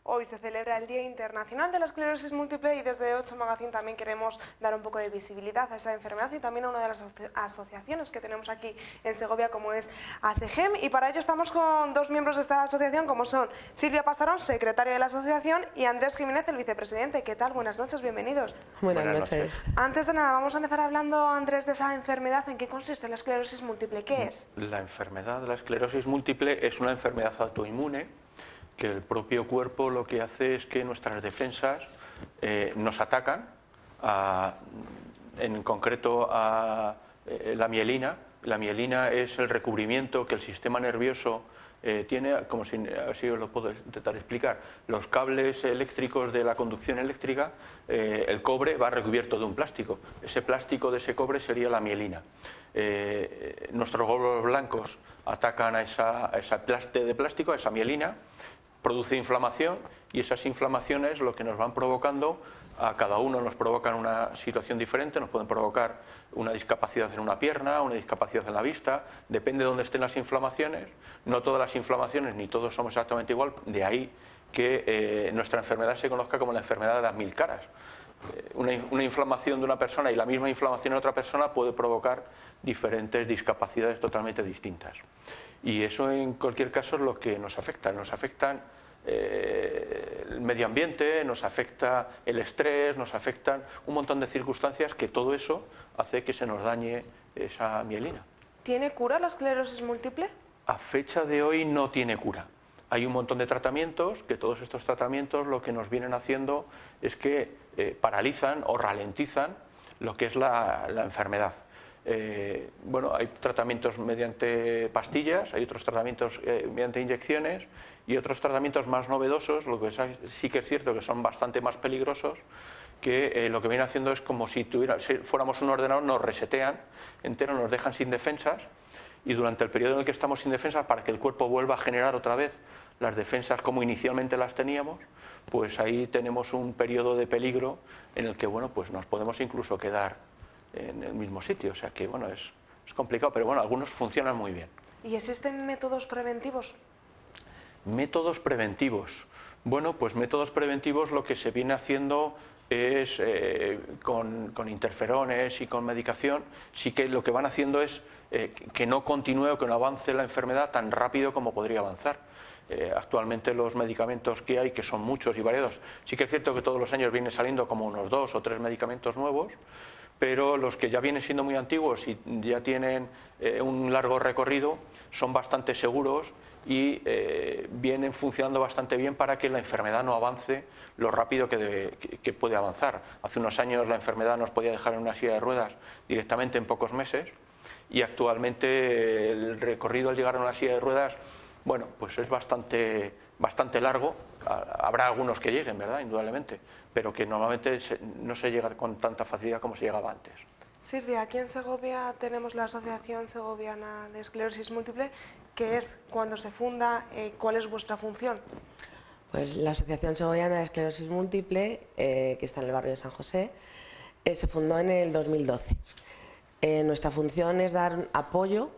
Hoy se celebra el Día Internacional de la Esclerosis Múltiple y desde 8 Magazine también queremos dar un poco de visibilidad a esa enfermedad y también a una de las asociaciones que tenemos aquí en Segovia, como es ASEGEM, y para ello estamos con dos miembros de esta asociación, como son Silvia Pasarón, secretaria de la asociación, y Andrés Jiménez, el vicepresidente. ¿Qué tal? Buenas noches, bienvenidos. Buenas noches. Antes de nada, vamos a empezar hablando, Andrés, de esa enfermedad. ¿En qué consiste la esclerosis múltiple? ¿Qué es? La enfermedad de la esclerosis múltiple es una enfermedad autoinmune que el propio cuerpo lo que hace es que nuestras defensas nos atacan, en concreto a la mielina. La mielina es el recubrimiento que el sistema nervioso tiene, como si, así os lo puedo intentar explicar. Los cables eléctricos de la conducción eléctrica, el cobre va recubierto de un plástico. Ese plástico de ese cobre sería la mielina. Nuestros glóbulos blancos atacan a esa plaste de plástico, a esa mielina, produce inflamación y esas inflamaciones lo que nos van provocando, a cada uno nos provocan una situación diferente, nos pueden provocar una discapacidad en una pierna, una discapacidad en la vista, depende de dónde estén las inflamaciones. No todas las inflamaciones ni todos somos exactamente igual, de ahí que nuestra enfermedad se conozca como la enfermedad de las 1000 caras. Una inflamación de una persona y la misma inflamación en otra persona puede provocar diferentes discapacidades totalmente distintas. Y eso en cualquier caso es lo que nos afecta. Nos afectan el medio ambiente, nos afecta el estrés, nos afectan un montón de circunstancias que todo eso hace que se nos dañe esa mielina. ¿Tiene cura la esclerosis múltiple? A fecha de hoy no tiene cura. Hay un montón de tratamientos, que todos estos tratamientos lo que nos vienen haciendo es que paralizan o ralentizan lo que es la enfermedad. Bueno, hay tratamientos mediante pastillas, hay otros tratamientos mediante inyecciones y otros tratamientos más novedosos, lo que sí que es cierto que son bastante más peligrosos, que lo que vienen haciendo es como si fuéramos un ordenador, nos resetean entero, nos dejan sin defensas, y durante el periodo en el que estamos sin defensas, para que el cuerpo vuelva a generar otra vez las defensas como inicialmente las teníamos, pues ahí tenemos un periodo de peligro en el que, bueno, pues nos podemos incluso quedar en el mismo sitio, o sea que bueno, es complicado, pero bueno, algunos funcionan muy bien. ¿Y existen métodos preventivos? Métodos preventivos. Bueno, pues métodos preventivos lo que se viene haciendo es con interferones y con medicación, sí que lo que van haciendo es que no continúe o que no avance la enfermedad tan rápido como podría avanzar. Actualmente los medicamentos que hay, que son muchos y variados, sí que es cierto que todos los años vienen saliendo como unos 2 o 3 medicamentos nuevos, pero los que ya vienen siendo muy antiguos y ya tienen un largo recorrido son bastante seguros y vienen funcionando bastante bien para que la enfermedad no avance lo rápido que puede avanzar. Hace unos años la enfermedad nos podía dejar en una silla de ruedas directamente en pocos meses y actualmente el recorrido al llegar a una silla de ruedas, bueno, pues es bastante largo. Habrá algunos que lleguen, ¿verdad? Indudablemente, pero que normalmente no se llega con tanta facilidad como se llegaba antes. Silvia, aquí en Segovia tenemos la Asociación Segoviana de Esclerosis Múltiple. ¿Qué es? ¿Cuándo se funda? ¿Cuál es vuestra función? Pues la Asociación Segoviana de Esclerosis Múltiple, que está en el barrio de San José, se fundó en el 2012. Nuestra función es dar apoyo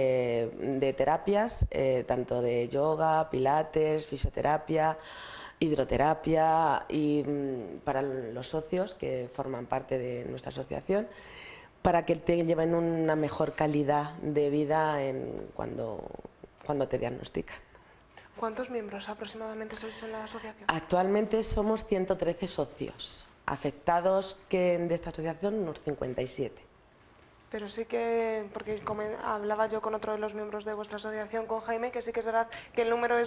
de terapias, tanto de yoga, pilates, fisioterapia, hidroterapia, y para los socios que forman parte de nuestra asociación, para que te lleven una mejor calidad de vida cuando te diagnostican. ¿Cuántos miembros aproximadamente sois en la asociación? Actualmente somos 113 socios, afectados de esta asociación unos 57. Pero sí que, porque hablaba yo con otro de los miembros de vuestra asociación, con Jaime, que sí que es verdad que el número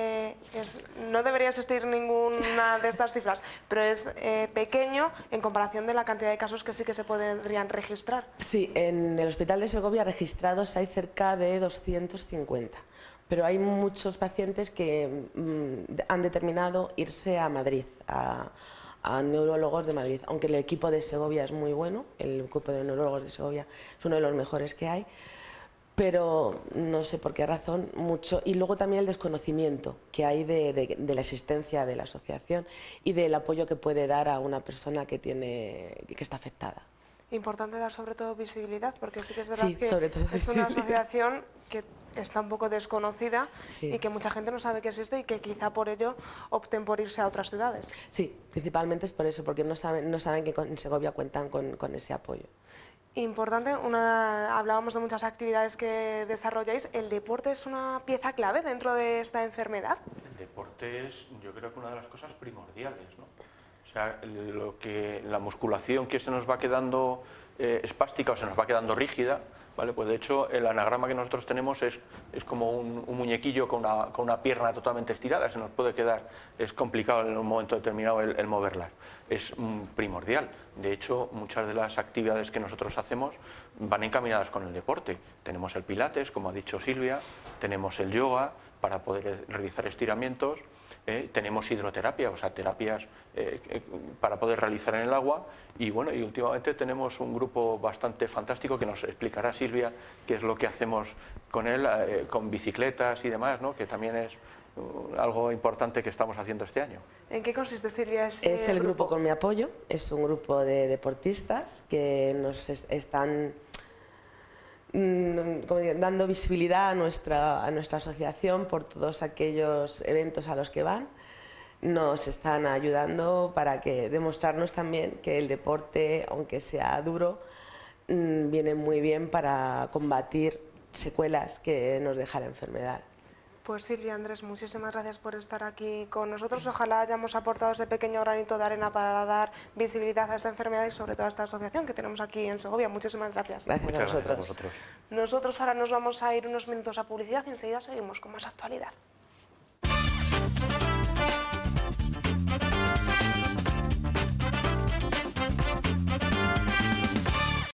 no debería existir ninguna de estas cifras, pero es pequeño en comparación de la cantidad de casos que sí que se podrían registrar. Sí, en el Hospital de Segovia registrados hay cerca de 250, pero hay muchos pacientes que han determinado irse a Madrid, a neurólogos de Madrid, aunque el equipo de Segovia es muy bueno, el equipo de neurólogos de Segovia es uno de los mejores que hay, pero no sé por qué razón, mucho. Y luego también el desconocimiento que hay de la existencia de la asociación y del apoyo que puede dar a una persona que está afectada. Importante dar sobre todo visibilidad, porque sí que es verdad sí, que sobre todo es una asociación que está un poco desconocida Sí. y que mucha gente no sabe que existe y que quizá por ello opten por irse a otras ciudades. Sí, principalmente es por eso, porque no saben que en Segovia cuentan con ese apoyo. Importante, hablábamos de muchas actividades que desarrolláis. ¿El deporte es una pieza clave dentro de esta enfermedad? El deporte es, yo creo que una de las cosas primordiales, ¿no? O sea, la musculación que se nos va quedando espástica o se nos va quedando rígida, ¿vale? Pues de hecho el anagrama que nosotros tenemos es como un muñequillo con una pierna totalmente estirada, se nos puede quedar, es complicado en un momento determinado el moverla. Es primordial. De hecho, muchas de las actividades que nosotros hacemos van encaminadas con el deporte. Tenemos el pilates, como ha dicho Silvia, tenemos el yoga para poder realizar estiramientos, tenemos hidroterapia, o sea, terapias para poder realizar en el agua, y bueno, y últimamente tenemos un grupo bastante fantástico que nos explicará Silvia qué es lo que hacemos con él, con bicicletas y demás, ¿no? Que también es algo importante que estamos haciendo este año. ¿En qué consiste, Silvia, Es el grupo Con Mi Apoyo, es un grupo de deportistas que nos están dando visibilidad a nuestra asociación por todos aquellos eventos a los que van. Nos están ayudando para demostrarnos también que el deporte, aunque sea duro, viene muy bien para combatir secuelas que nos deja la enfermedad. Pues Silvia, Andrés, muchísimas gracias por estar aquí con nosotros. Ojalá hayamos aportado ese pequeño granito de arena para dar visibilidad a esta enfermedad y sobre todo a esta asociación que tenemos aquí en Segovia. Muchísimas gracias. Gracias a vosotros. Nosotros ahora nos vamos a ir unos minutos a publicidad y enseguida seguimos con más actualidad.